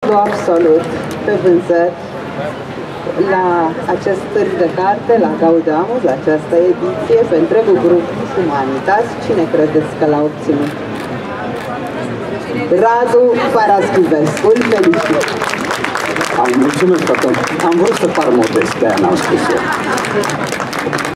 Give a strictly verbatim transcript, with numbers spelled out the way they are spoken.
dublu absolut pe vânzări la acest târg de carte, la Gaudeamus, la această ediție, pe întregul grup Humanitas. Cine credeți că l-a obținut? Radu Paraschivescu, îl felicit! Am mulțumesc, că am vrut să par modest, de-aia n-am spus eu.